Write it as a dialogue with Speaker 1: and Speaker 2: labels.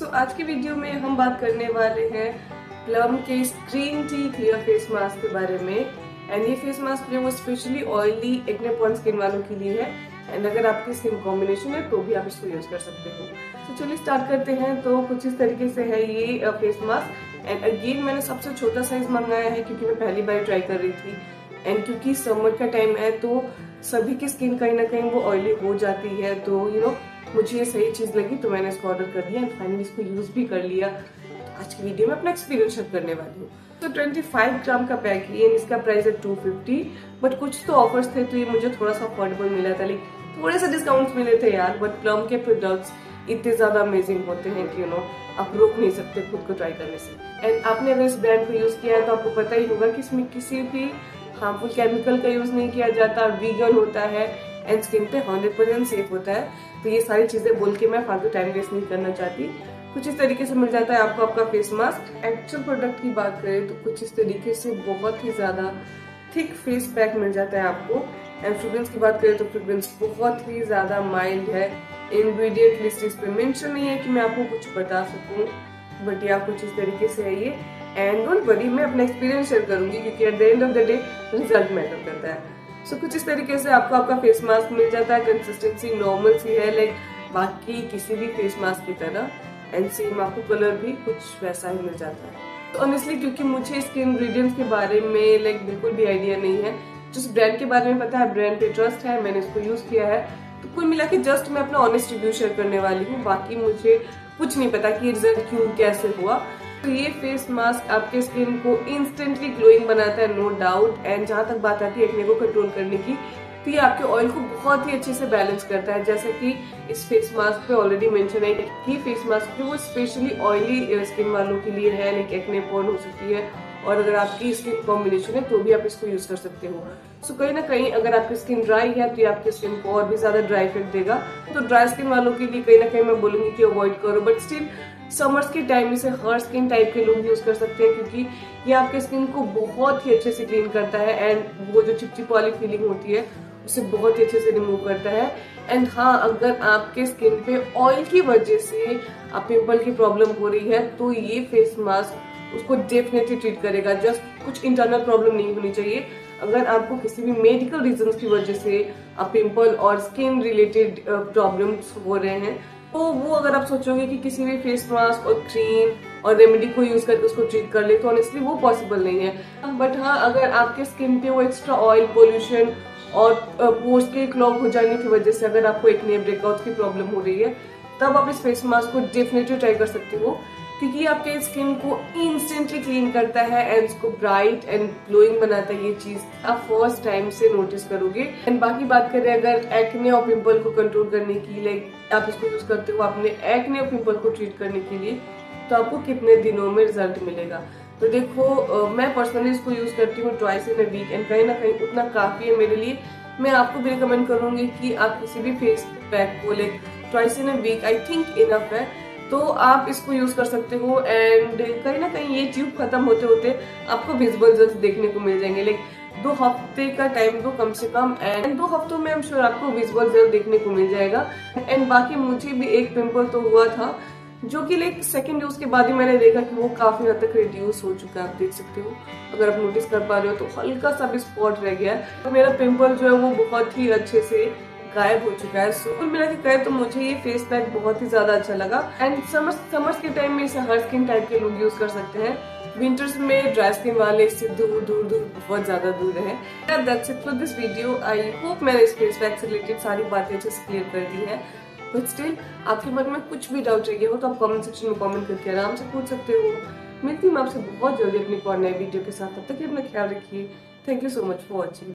Speaker 1: आज की वीडियो में हम बात करने वाले हैं प्लम के green tea clear face mask के बारे में। एंड ये फेस मास्क जो है वो specially oily acne prone skin वालों के लिए है। एंड अगर आपकी स्किन कॉम्बिनेशन है तो भी आप इसको यूज कर सकते हो। तो चलिए स्टार्ट करते हैं। तो कुछ इस तरीके से है ये फेस मास्क। एंड अगेन मैंने सबसे छोटा साइज मंगाया है क्योंकि मैं पहली बार ट्राई कर रही थी। एंड क्योंकि समर का टाइम है तो सभी की स्किन कहीं ना कहीं वो ऑयली हो जाती है, तो मुझे ये सही चीज लगी तो मैंने इसको ऑर्डर कर दिया एंड फाइनली इसको यूज भी कर लिया। तो आज की वीडियो में अपना एक्सपीरियंस शेयर करने वाली हूँ। तो 25 ग्राम का पैक है, इसका प्राइस है 250। बट कुछ तो ऑफर्स थे तो ये मुझे थोड़ा सा अफोर्डेबल मिला था, लेकिन थोड़े से डिस्काउंट्स मिले थे यार। बट प्लम के प्रोडक्ट्स इतने ज्यादा अमेजिंग होते हैं कि आप रोक नहीं सकते खुद को ट्राई करने से। एंड आपने अगर इस ब्रांड को यूज किया है तो आपको पता ही होगा कि इसमें किसी भी हार्मफुल केमिकल का यूज नहीं किया जाता, वीगन होता है एंड स्किन पे 100% सेफ होता है। तो ये सारी चीजें बोल के मैं फालतू टाइम वेस्ट नहीं करना चाहती। कुछ इस तरीके से मिल जाता है आपको आपका फेस मास्क। एक्चुअल प्रोडक्ट की बात करें तो कुछ इस तरीके से बहुत ही ज्यादा थिक फेस पैक मिल जाता है आपको। एंड फ्रेग्रेंस की बात करें तो फ्रेग्रेंस बहुत ही ज्यादा माइल्ड है। इंग्रेडिएंट लिस्ट इस पे मेंशन नहीं है कि मैं आपको कुछ बता सकूं, बट या कुछ इस तरीके से है ये। एंड डोंट वरी, मैं अपना एक्सपीरियंस शेयर करूंगी क्योंकि at the end of the day result matter करता है। सो कुछ इस तरीके से आपको आपका फेस मास्क मिल जाता है। कंसिस्टेंसी नॉर्मल सी है, लाइक बाकी किसी भी फेस मास्क की तरह। एंड सेम आपको कलर भी कुछ वैसा ही मिल जाता है। तो ऑनेस्टली क्योंकि मुझे इसके इंग्रेडिएंट्स के बारे में बिल्कुल भी आइडिया नहीं है, जिस ब्रांड के बारे में पता है, ब्रांड पे ट्रस्ट है, मैंने इसको यूज किया है, तो कुल मिला के जस्ट मैं अपना ऑनेस्ट रिव्यू शेयर करने वाली हूँ। बाकी मुझे कुछ नहीं पता कि रिजल्ट क्यों कैसे हुआ। तो ये फेस मास्क आपके स्किन को इंस्टेंटली ग्लोइंग बनाता है, नो डाउट। एंड जहां तक बात आती है एक्ने को कंट्रोल करने की, तो ये आपके ऑयल को बहुत ही अच्छे से बैलेंस करता है। जैसा कि इस फेस मास्क पे ऑलरेडी मेंशन है कि फेस मास्क जो वो स्पेशली ऑयली स्किन वालों के लिए है, लाइक एक्ने प्रोन हो सकती है, और अगर आपकी स्किन कॉम्बिनेशन है तो भी आप इसको यूज कर सकते हो। सो कहीं ना कहीं अगर आपकी स्किन ड्राई है तो ये आपकी स्किन को और भी ज्यादा ड्राई इफेक्ट देगा। तो ड्राई स्किन वालों के लिए कहीं ना कहीं मैं बोलूंगी कि अवॉइड करो। बट स्टिल समर्स के टाइम इसे हर स्किन टाइप के लोग यूज कर सकते हैं क्योंकि ये आपके स्किन को बहुत ही अच्छे से क्लीन करता है। एंड वो जो चिपचिप वाली फीलिंग होती है उसे बहुत ही अच्छे से रिमूव करता है। एंड हाँ, अगर आपके स्किन पे ऑयल की वजह से आप पिंपल की प्रॉब्लम हो रही है तो ये फेस मास्क उसको डेफिनेटली ट्रीट करेगा। जस्ट कुछ इंटरनल प्रॉब्लम नहीं होनी चाहिए। अगर आपको किसी भी मेडिकल रीजंस की वजह से आप पिंपल और स्किन रिलेटेड प्रॉब्लम्स हो रहे हैं तो वो अगर आप सोचोगे कि किसी भी फेस मास्क और क्रीम और रेमेडी को यूज करके उसको ट्रीट कर ले, तो ऑनेस्टली वो पॉसिबल नहीं है। बट हाँ, अगर आपके स्किन पे वो एक्स्ट्रा ऑयल, पोल्यूशन और पोर्स के क्लॉग हो जाने की वजह से अगर आपको एक्ने ब्रेकआउट की प्रॉब्लम हो रही है, तब आप इस फेस मास्क को डेफिनेटली ट्राई कर सकते हो क्योंकि आपके स्किन को इंस्टेंटली क्लीन करता है एंड उसको ब्राइट एंड ग्लोइंग बनाता है। ये चीज आप फर्स्ट टाइम से नोटिस करोगे। एंड बाकी बात करें अगर एक्ने और पिंपल को कंट्रोल करने की, आप इसको यूज करते हो अपने एक्ने और पिंपल को ट्रीट करने के लिए, तो आपको कितने दिनों में रिजल्ट मिलेगा। तो देखो, मैं पर्सनली इसको यूज करती हूँ twice in a week and कहीं ना कहीं उतना काफी है मेरे लिए। मैं आपको भी रिकमेंड करूंगी कि आप किसी भी फेस पैक को twice in a week I think enough है, तो आप इसको यूज कर सकते हो। एंड कहीं ना कहीं ये ट्यूब खत्म होते होते आपको विजिबल रिजल्ट देखने को मिल जाएंगे। 2 हफ्ते का टाइम दो कम से कम, एंड 2 हफ्तों में आई एम श्योर आपको विजिबल रिजल्ट देखने को मिल जाएगा। एंड बाकी मुझे भी एक पिंपल तो हुआ था जो कि सेकंड यूज के बाद ही मैंने देखा कि वो काफी हद तक रिड्यूस हो चुका है। आप देख सकते हो, अगर आप नोटिस कर पा रहे हो तो हल्का सा भी स्पॉट रह गया है। तो मेरा पिंपल जो है वो बहुत ही अच्छे से गायब हो चुका है। सो कुल मिला के कहे तो मुझे ये फेस पैक बहुत ही ज्यादा अच्छा लगा। एंड समर्स के टाइम में इसे हर स्किन टाइप के लोग यूज कर सकते हैं। विंटर्स में ड्राई स्किन वाले इससे दूर दूर दूर बहुत ज्यादा दूर है। That's it for this video. I hope मैंने इस फेस पैक से रिलेटेड सारी बातें अच्छे से क्लियर कर दी है। बट स्टिल आपके मन में कुछ भी डाउट रह गया हो तो आप कमेंट सेक्शन में कमेंट करके आराम से पूछ सकते हो। मिलती हूँ मैं आपसे बहुत जल्दी अपनी एक और नई वीडियो के साथ। तब तक अपना ख्याल रखिए। Thank you so much for watching.